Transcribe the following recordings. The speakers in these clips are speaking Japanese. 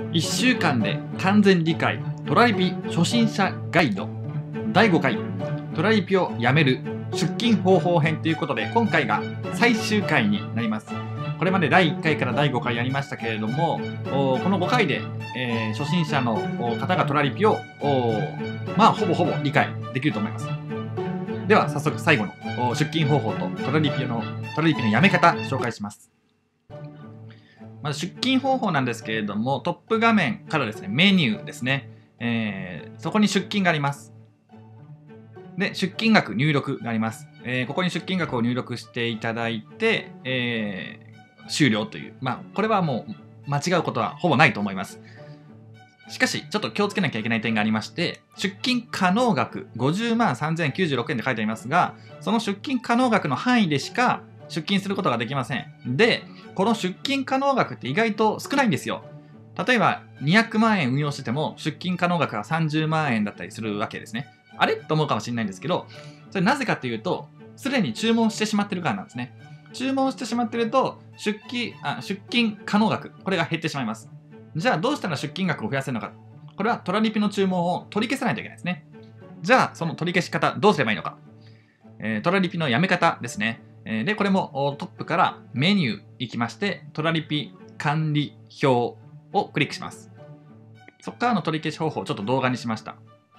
1週間で完全理解トラリピ初心者ガイド第5回トラリピをやめる出勤方法編ということで、今回が最終回になります。これまで第1回から第5回やりましたけれども、この5回で、初心者の方がトラリピをほぼほぼ理解できると思います。では早速最後の出勤方法とトラリピのやめ方紹介します。まず出勤方法なんですけれども、トップ画面からですね、メニューですね、そこに出勤があります。で、出勤額入力があります。ここに出勤額を入力していただいて、終了という、これはもう間違うことはほぼないと思います。しかし、ちょっと気をつけなきゃいけない点がありまして、出勤可能額50万3096円で書いてありますが、その出勤可能額の範囲でしか出勤することができません。で、この出勤可能額って意外と少ないんですよ。例えば、200万円運用してても、出勤可能額が30万円だったりするわけですね。あれと思うかもしれないんですけど、それなぜかというと、すでに注文してしまってるからなんですね。注文してしまってると、出勤可能額、これが減ってしまいます。じゃあどうしたら出勤額を増やせるのか。これはトラリピの注文を取り消さないといけないですね。じゃあその取り消し方どうすればいいのか。トラリピのやめ方ですね。で、これもトップからメニュー行きまして、トラリピ管理表をクリックします。そこからの取り消し方法をちょっと動画にしました。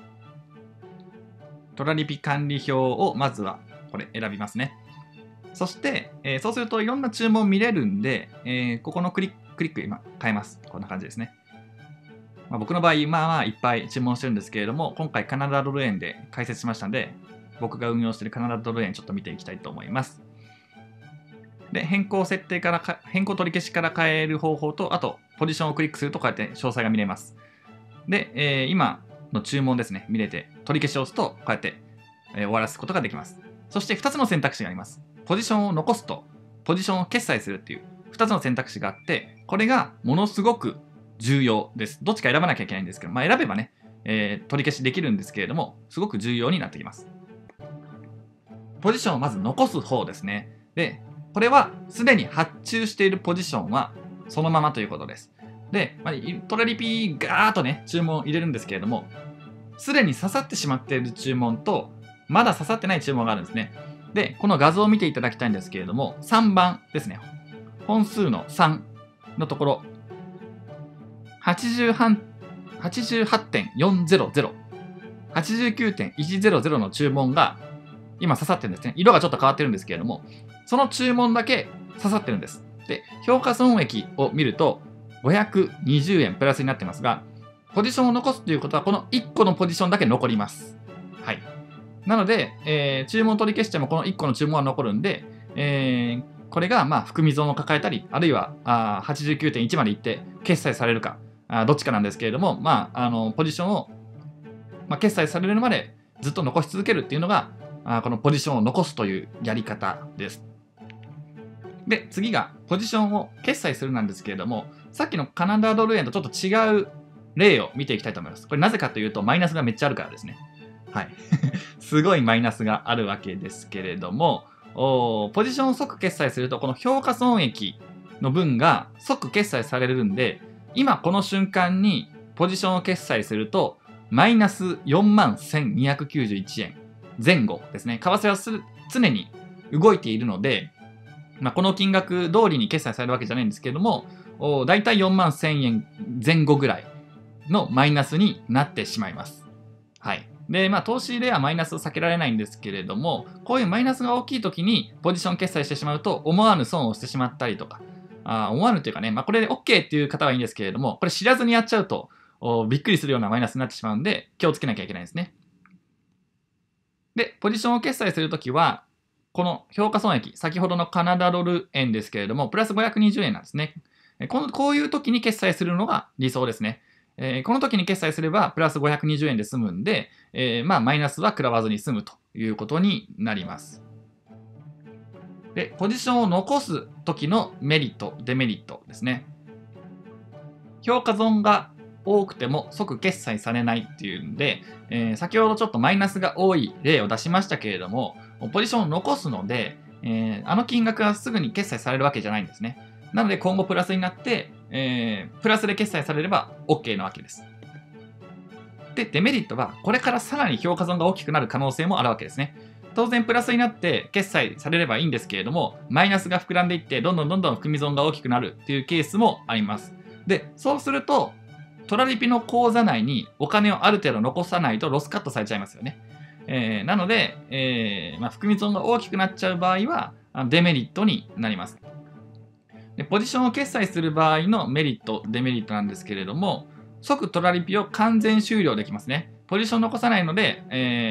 トラリピ管理表をまずはこれ選びますね。そして、そうするといろんな注文見れるんで、ここのクリック今変えます。こんな感じですね。僕の場合、いっぱい注文してるんですけれども、今回カナダドル円で解説しましたので、僕が運用しているカナダドル円ちょっと見ていきたいと思います。で、変更取り消しから変える方法と、あと、ポジションをクリックするとこうやって詳細が見れます。で、今の注文ですね、見れて、取り消しを押すと、こうやって、終わらすことができます。そして2つの選択肢があります。ポジションを残すと、ポジションを決済するっていう2つの選択肢があって、これがものすごく重要です。どっちか選ばなきゃいけないんですけど、選べばね、取り消しできるんですけれども、すごく重要になってきます。ポジションをまず残す方ですね。で、これはすでに発注しているポジションはそのままということです。で、トラリピガーッとね、注文を入れるんですけれども、すでに刺さってしまっている注文と、まだ刺さってない注文があるんですね。で、この画像を見ていただきたいんですけれども、3番ですね。本数の3のところ、88.400、89.100 の注文が今刺さってるんですね。色がちょっと変わってるんですけれども、その注文だけ刺さってるんです。で、評価損益を見ると、520円プラスになってますが、ポジションを残すということは、この1個のポジションだけ残ります。はい。なので、注文を取り消してもこの1個の注文は残るんで、これが含み損を抱えたり、あるいは89.1 までいって決済されるか、どっちかなんですけれども、ポジションを、決済されるまでずっと残し続けるっていうのが、このポジションを残すというやり方です。で、次がポジションを決済するなんですけれども、さっきのカナダドル円とちょっと違う例を見ていきたいと思います。これなぜかというと、マイナスがめっちゃあるからですね。はい。すごいマイナスがあるわけですけれども、ポジションを即決済すると、この評価損益の分が即決済されるんで、今この瞬間にポジションを決済すると、マイナス41,291円前後ですね。為替は常に動いているので、この金額通りに決済されるわけじゃないんですけれども、だいたい41,000円前後ぐらいのマイナスになってしまいます。はい。で、投資ではマイナスを避けられないんですけれども、こういうマイナスが大きい時にポジション決済してしまうと、思わぬ損をしてしまったりとか、思わぬというかね、これで OK っていう方はいいんですけれども、これ知らずにやっちゃうと、びっくりするようなマイナスになってしまうんで、気をつけなきゃいけないんですね。で、ポジションを決済するときは、この評価損益、先ほどのカナダドル円ですけれども、プラス520円なんですね。こういう時に決済するのが理想ですね。この時に決済すれば、プラス520円で済むんで、マイナスは食らわずに済むということになります。で、ポジションを残す時のメリット、デメリットですね。評価損が多くても即決済されないっていうんで、先ほどちょっとマイナスが多い例を出しましたけれども、ポジションを残すので、あの金額がすぐに決済されるわけじゃないんですね。なので今後プラスになって、 プラスで決済されれば OK なわけです。で、デメリットは、これからさらに評価損が大きくなる可能性もあるわけですね。当然プラスになって決済されればいいんですけれども、マイナスが膨らんでいって、どんどん含み損が大きくなるっていうケースもあります。で、そうすると、トラリピの口座内にお金をある程度残さないとロスカットされちゃいますよね。なので、含み損が大きくなっちゃう場合は、デメリットになります。でポジションを決済する場合のメリット、デメリットなんですけれども、即トラリピを完全終了できますね。ポジション残さないので、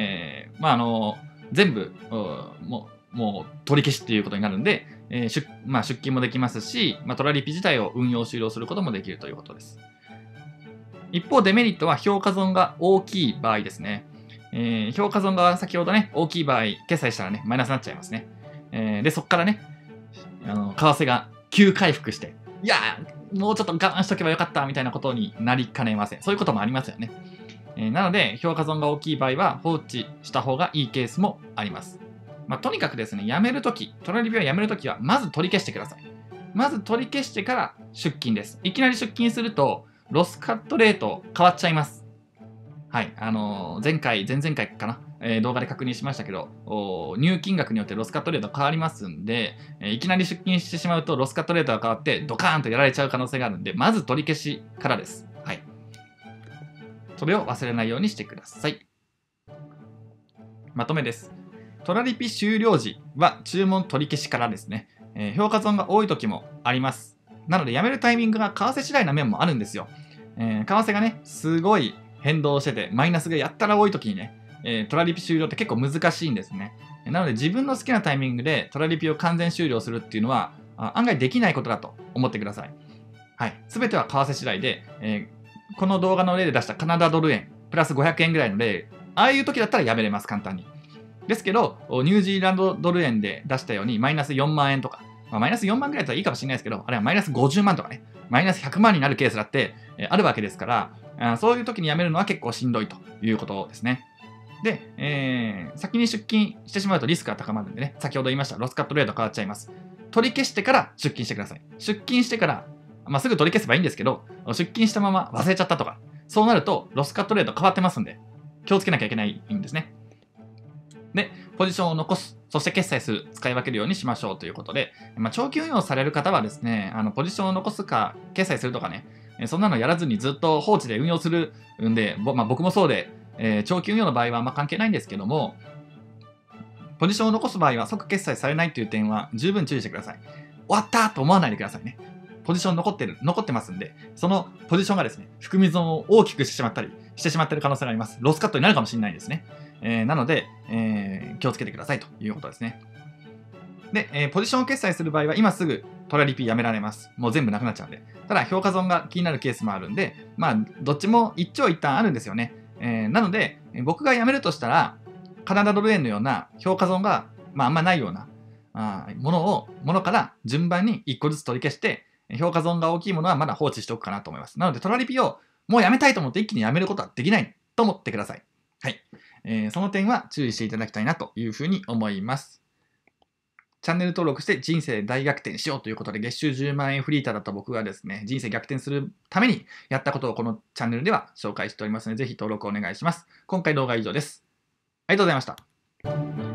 全部もう取り消しっていうことになるんで、出金もできますし、トラリピ自体を運用終了することもできるということです。一方、デメリットは評価損が大きい場合ですね。評価損が先ほどね、大きい場合、決済したらね、マイナスになっちゃいますね。で、そこからね、為替が急回復して、いやー、もうちょっと我慢しとけばよかったみたいなことになりかねません。そういうこともありますよね。なので、評価損が大きい場合は放置した方がいいケースもあります。とにかくですね、やめるとき、トラリピをやめるときは、まず取り消してください。まず取り消してから出金です。いきなり出金すると、ロスカットレート変わっちゃいます。はい、前々回かな、動画で確認しましたけど、入金額によってロスカットレート変わりますんで、いきなり出金してしまうとロスカットレートが変わってドカーンとやられちゃう可能性があるんで、まず取り消しからです。はい。それを忘れないようにしてください。まとめです。トラリピ終了時は注文取り消しからですね。評価損が多い時もあります。なので、やめるタイミングが為替次第な面もあるんですよ。為替がね、すごい変動してて、マイナスがやったら多い時にね、トラリピ終了って結構難しいんですね。なので、自分の好きなタイミングでトラリピを完全終了するっていうのは、案外できないことだと思ってください。はい。すべては為替次第で、この動画の例で出したカナダドル円、プラス500円ぐらいの例、ああいう時だったらやめれます、簡単に。ですけど、ニュージーランドドル円で出したように、マイナス4万円とか、マイナス4万ぐらいだったらいいかもしれないですけど、あれはマイナス50万とかね、マイナス100万になるケースだって、あるわけですから、そういう時にやめるのは結構しんどいということですね。で、先に出金してしまうとリスクが高まるんでね、先ほど言いました、ロスカットレート変わっちゃいます。取り消してから出金してください。出金してから、すぐ取り消せばいいんですけど、出金したまま忘れちゃったとか、そうなるとロスカットレート変わってますんで、気をつけなきゃいけないんですね。で、ポジションを残す、そして決済する、使い分けるようにしましょうということで、長期運用される方はですね、ポジションを残すか、決済するとかね、そんなのやらずにずっと放置で運用するんで、僕もそうで、長期運用の場合は関係ないんですけども、ポジションを残す場合は即決済されないという点は十分注意してください。終わったと思わないでくださいね。ポジション残ってますんで、そのポジションがですね、含み損を大きくしてしまったりしてしまっている可能性があります。ロスカットになるかもしれないですね。なので、気をつけてくださいということですね。で、ポジションを決済する場合は今すぐトラリピやめられます。もう全部なくなっちゃうんで。ただ、評価損が気になるケースもあるんで、どっちも一長一短あるんですよね。なので、僕がやめるとしたら、カナダドル円のような評価損が、あんまないようなものから順番に1個ずつ取り消して、評価損が大きいものはまだ放置しておくかなと思います。なので、トラリピをもうやめたいと思って一気にやめることはできないと思ってください。はい。その点は注意していただきたいなというふうに思います。チャンネル登録して人生大逆転しようということで、月収10万円フリーターだった僕がですね、人生逆転するためにやったことをこのチャンネルでは紹介しておりますので、ぜひ登録お願いします。今回動画は以上です。ありがとうございました。